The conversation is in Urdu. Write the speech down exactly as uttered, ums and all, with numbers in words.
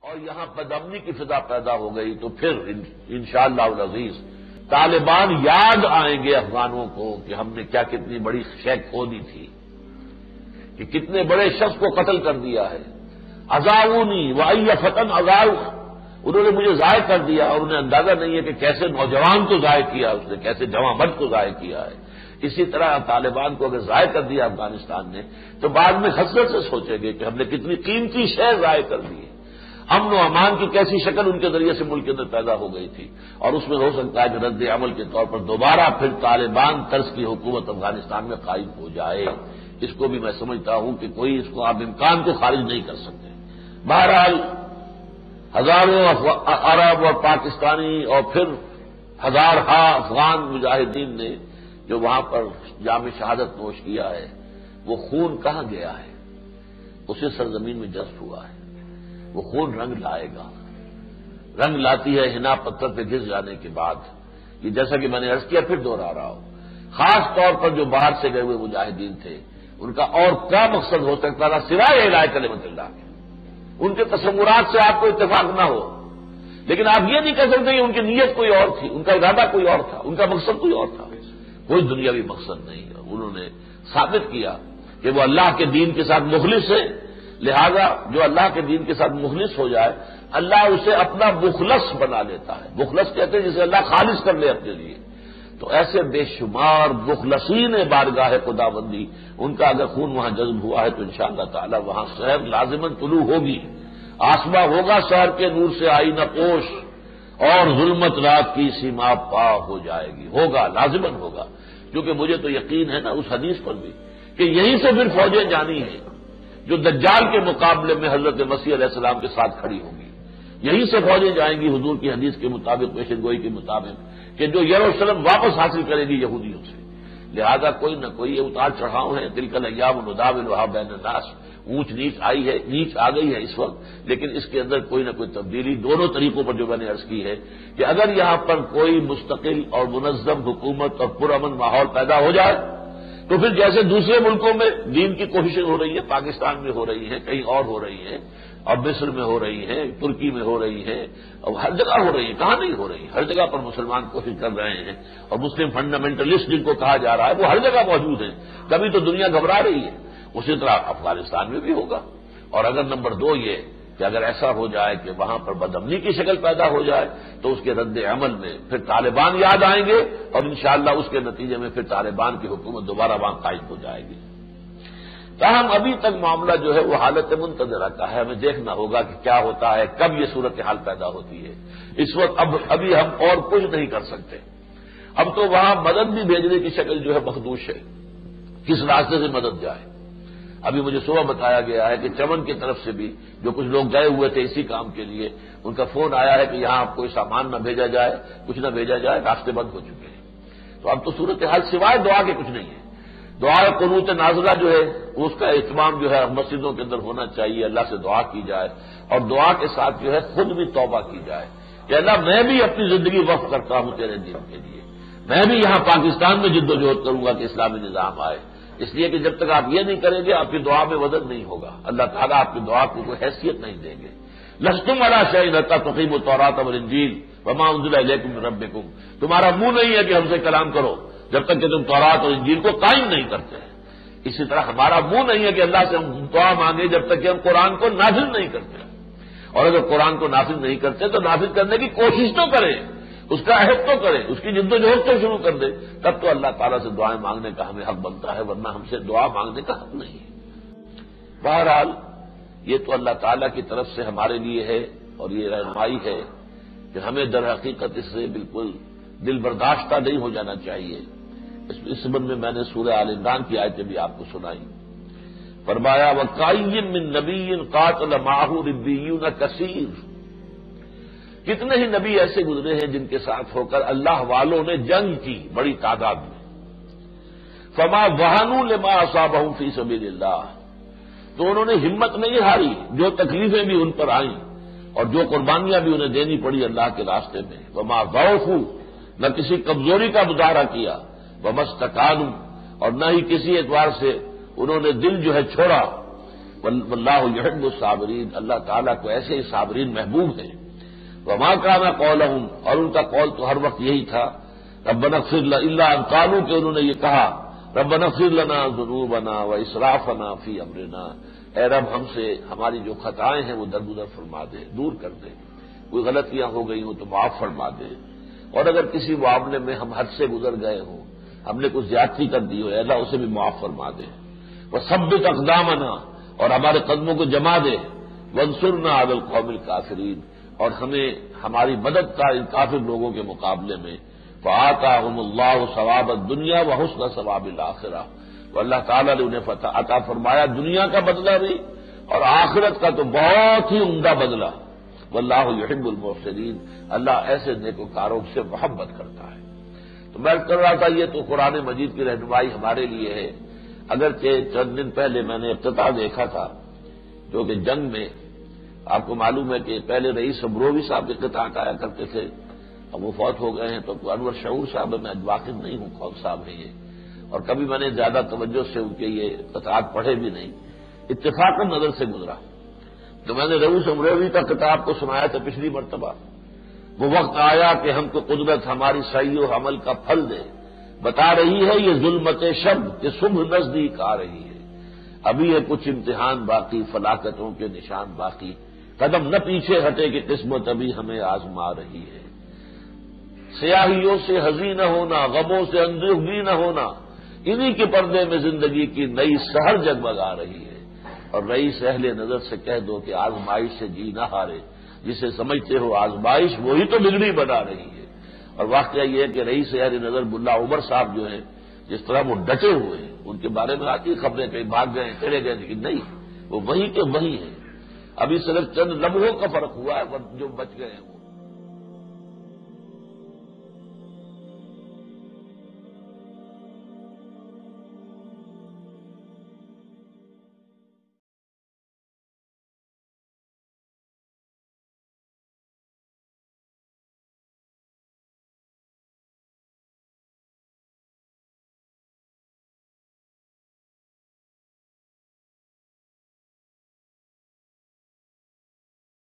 اور یہاں بدامنی کی فضا پیدا ہو گئی تو پھر انشاءاللہ العزیز طالبان یاد آئیں گے افغانوں کو کہ ہم نے کیا کتنی بڑی شے کھو دی تھی، کہ کتنے بڑے شخص کو قتل کر دیا ہے۔ اذاؤنی وای فتن اذاؤ، انہوں نے مجھے ضائع کر دیا اور انہیں اندازہ نہیں ہے کہ کیسے نوجوان کو ضائع کیا اس نے، کیسے جواں مرد کو ضائع کیا ہے۔ اسی طرح طالبان کو اگر ضائع کر دیا افغانستان نے تو بعد میں حسرت سے سوچیں گے کہ ہم نے کتنی قیمتی شے ضائع کر دی ہے۔ امن و امان کی کیسی شکل ان کے ذریعے سے ملک کے اندر پیدا ہو گئی تھی، اور اس میں ہو سکتا ہے کہ رد عمل کے طور پر دوبارہ پھر طالبان طرز کی حکومت افغانستان میں قائم ہو جائے۔ اس کو بھی میں سمجھتا ہوں کہ کوئی اس کو آپ امکان کو خارج نہیں کر سکتے۔ بہرحال ہزاروں عرب اور پاکستانی اور پھر ہزارہا افغان مجاہدین نے جو وہاں پر جام شہادت نوش کیا ہے، وہ خون کہاں گیا ہے؟ اسے سرزمین میں جذب ہوا ہے۔ وہ خون رنگ لائے گا، رنگ لاتی ہے حنا پتھر پہ گھس جانے کے بعد۔ یہ جیسا کہ میں نے عرض کیا، پھر دوہرا رہا ہوں، خاص طور پر جو باہر سے گئے ہوئے مجاہدین تھے، ان کا اور کیا مقصد ہو سکتا تھا سوائے اعلاء کلمۃ اللہ کے؟ ان کے تصورات سے آپ کو اتفاق نہ ہو، لیکن آپ یہ نہیں کہہ سکتے کہ ان کی نیت کوئی اور تھی، ان کا ارادہ کوئی اور تھا، ان کا مقصد کوئی اور تھا۔ کوئی دنیاوی مقصد نہیں ہے۔ انہوں نے ثابت کیا کہ وہ اللہ کے دین کے ساتھ مخلص ہے، لہذا جو اللہ کے دین کے ساتھ مخلص ہو جائے اللہ اسے اپنا مخلص بنا لیتا ہے۔ مخلص کہتے ہیں جسے اللہ خالص کر لے اپنے لیے۔ تو ایسے بے شمار مخلصین بارگاہ خداوندی، ان کا اگر خون وہاں جذب ہوا ہے تو انشاءاللہ تعالی وہاں شہر لازماً طلوع ہوگی، آسماں ہوگا شہر کے نور سے آئینہ پوش، اور ظلمت رات کی سیما پا ہو جائے گی۔ ہوگا، لازماً ہوگا، کیونکہ مجھے تو یقین ہے نا اس حدیث پر بھی کہ یہیں سے پھر فوجیں جانی ہیں جو دجال کے مقابلے میں حضرت مسیح علیہ السلام کے ساتھ کھڑی ہوں گی۔ یہیں سے فوجیں جائیں گی حضور کی حدیث کے مطابق، پیشن گوئی کے مطابق، کہ جو یروشلم واپس حاصل کرے گی یہودیوں سے۔ لہذا کوئی نہ کوئی یہ اتار چڑھاؤ ہے، تلک الایام نداولها بین الناس، اونچ نیچ آئی ہے، نیچ آ گئی ہے اس وقت، لیکن اس کے اندر کوئی نہ کوئی تبدیلی دونوں طریقوں پر جو میں نے عرض کی ہے کہ اگر یہاں پر کوئی مستقل اور منظم حکومت اور پرامن ماحول پیدا ہو جائے تو پھر جیسے دوسرے ملکوں میں دین کی کوششیں ہو رہی ہیں، پاکستان میں ہو رہی ہیں، کہیں اور ہو رہی ہیں، اور مصر میں ہو رہی ہیں، ترکی میں ہو رہی ہیں، اور ہر جگہ ہو رہی ہیں، کہاں نہیں ہو رہی، ہر جگہ پر مسلمان کوشش کر رہے ہیں، اور مسلم فنڈامنٹلسٹ جن کو کہا جا رہا ہے وہ ہر جگہ موجود ہیں، کبھی تو دنیا گھبرا رہی ہے، اسی طرح افغانستان میں بھی ہوگا۔ اور اگر نمبر دو یہ کہ اگر ایسا ہو جائے کہ وہاں پر بدامنی کی شکل پیدا ہو جائے تو اس کے رد عمل میں پھر طالبان یاد آئیں گے، اور انشاءاللہ اس کے نتیجے میں پھر طالبان کی حکومت دوبارہ وہاں قائم ہو جائے گی۔ تاہم ابھی تک معاملہ جو ہے وہ حالت منتظرہ کا ہے، ہمیں دیکھنا ہوگا کہ کیا ہوتا ہے، کب یہ صورتحال پیدا ہوتی ہے۔ اس وقت اب ابھی ہم اور کچھ نہیں کر سکتے۔ اب تو وہاں مدد بھی بھیجنے کی شکل جو ہے مخدوش ہے، کس راستے سے مدد جائے۔ ابھی مجھے صبح بتایا گیا ہے کہ چمن کی طرف سے بھی جو کچھ لوگ گئے ہوئے تھے اسی کام کے لیے، ان کا فون آیا ہے کہ یہاں کوئی سامان نہ بھیجا جائے، کچھ نہ بھیجا جائے، راستے بند ہو چکے ہیں۔ تو اب تو صورتحال سوائے دعا کے کچھ نہیں ہے۔ دعا قنوت نازلہ جو ہے اس کا اہتمام جو ہے مسجدوں کے اندر ہونا چاہیے، اللہ سے دعا کی جائے، اور دعا کے ساتھ جو ہے خود بھی توبہ کی جائے کہ اللہ میں بھی اپنی زندگی وقف کرتا ہوں تیرے دین کے لیے، میں بھی یہاں پاکستان میں جد و جہد کروں گا کہ اسلامی نظام آئے، اس لیے کہ جب تک آپ یہ نہیں کریں گے آپ کی دعا میں وزن نہیں ہوگا، اللہ تعالیٰ آپ کی دعا کو کوئی حیثیت نہیں دیں گے۔ لستم علی شیء حتی تقیموا التوراۃ والانجیل وما انزل الیکم من ربکم، تمہارا منہ نہیں ہے کہ ہم سے کلام کرو جب تک کہ تم تورات اور انجیل کو قائم نہیں کرتے۔ اسی طرح ہمارا منہ نہیں ہے کہ اللہ سے ہم دعا مانگے جب تک کہ ہم قرآن کو نافذ نہیں کرتے، اور اگر قرآن کو نافذ نہیں کرتے تو نافذ کرنے کی کوشش تو کریں، اس کا عہد تو کریں، اس کی جد و جہد تو شروع کر دیں، تب تو اللہ تعالیٰ سے دعائیں مانگنے کا ہمیں حق بنتا ہے، ورنہ ہم سے دعا مانگنے کا حق نہیں ہے۔ بہرحال یہ تو اللہ تعالیٰ کی طرف سے ہمارے لیے ہے، اور یہ رہنمائی ہے کہ ہمیں در حقیقت اس سے بالکل دل برداشتہ نہیں ہو جانا چاہیے۔ اس سبب میں میں نے سورہ آل عمران کی آیتیں بھی آپ کو سنائی۔ فرمایا وَكَأَيٍّ مِّن نَّبِيٍّ قَاتَلَ مَعَهُ رِبِّيُّونَ كَثِيرٌ، کتنے ہی نبی ایسے گزرے ہیں جن کے ساتھ ہو کر اللہ والوں نے جنگ کی بڑی تعداد میں۔ فما وہنوا لما اصابهم فی سبیل اللہ، تو انہوں نے ہمت نہیں ہاری، جو تکلیفیں بھی ان پر آئیں اور جو قربانیاں بھی انہیں دینی پڑی اللہ کے راستے میں، وما ضعفوا، نہ کسی کمزوری کا مظاہرہ کیا، وما استکانوا، اور نہ ہی کسی اعتبار سے انہوں نے دل جو ہے چھوڑا، واللہ یحب الصابرین، اللہ تعالیٰ کو ایسے صابرین محبوب ہیں۔ وما کان قولہم، اور ان کا قول تو ہر وقت یہی تھا، ربنا اغفر لنا، الا ان قالوا، کہ انہوں نے یہ کہا ربنا اغفر لنا ذنوبنا واسرافنا فی امرنا، اے رب ہم سے ہماری جو خطائیں ہیں وہ درگزر فرما دے، دور کر دے، کوئی غلطیاں ہو گئی ہوں تو معاف فرما دے، اور اگر کسی معاملے میں ہم حد سے گزر گئے ہوں، ہم نے کچھ زیادتی کر دی ہو، اے اللہ اسے بھی معاف فرما دے، وثبت اقدامنا، اور ہمارے قدموں کو جما دے، وانصرنا علی القوم الکافرین، اور ہمیں ہماری مدد کا ان کافر لوگوں کے مقابلے میں، فآتاہم اللہ ثواب الدنیا وحسن ثواب الآخرہ، تو اللہ تعالیٰ نے انہیں فتح عطا فرمایا دنیا کا بدلہ بھی اور آخرت کا تو بہت ہی عمدہ بدلہ، واللہ یحب المحسنین، اللہ ایسے نیکوکاروں سے محبت کرتا ہے۔ تو میں کر رہا تھا یہ تو قرآن مجید کی رہنمائی ہمارے لیے ہے، اگرچہ چند دن پہلے میں نے افتتاح دیکھا تھا جو کہ جنگ میں آپ کو معلوم ہے کہ پہلے رئیس امروی صاحب کے قطعات آیا کرتے تھے، اب وہ فوت ہو گئے ہیں، تو انور شعور صاحب میں واقف نہیں ہوں کون صاحب ہیں یہ، اور کبھی میں نے زیادہ توجہ سے ان کے یہ قطعات پڑھے بھی نہیں، اتفاقاً نظر سے گزرا تو میں نے رئیس امروی کا کتاب کو سنایا تھا پچھلی مرتبہ، وہ وقت آیا کہ ہم کو قدرت ہماری سعی و عمل کا پھل دے، بتا رہی ہے یہ ظلمت شب کہ صبح نزدیک آ رہی ہے، ابھی ہے کچھ امتحان باقی، فلاکتوں کے نشان باقی، قدم نہ پیچھے ہٹے کہ قسمت ابھی ہمیں آزما رہی ہے، سیاہیوں سے حزین نہ ہونا، غموں سے اندوہگی نہ ہونا، انہی کے پردے میں زندگی کی نئی سحر جگمگا رہی ہے، اور رئیس اہل نظر سے کہہ دو کہ آزمائش سے جی نہ ہارے، جسے سمجھتے ہو آزمائش وہی تو بگڑی بنا رہی ہے، اور واقعہ یہ ہے کہ رئیس اہل نظر ملا عمر صاحب جو ہیں جس طرح وہ ڈٹے ہوئے ہیں، ان کے بارے میں آتی خبریں کہیں بھاگ گئے چلے گئے، لیکن نہیں، وہ وہی کے وہی ہیں، ابھی صرف چند لمحوں کا فرق ہوا ہے جو بچ گئے ہیں۔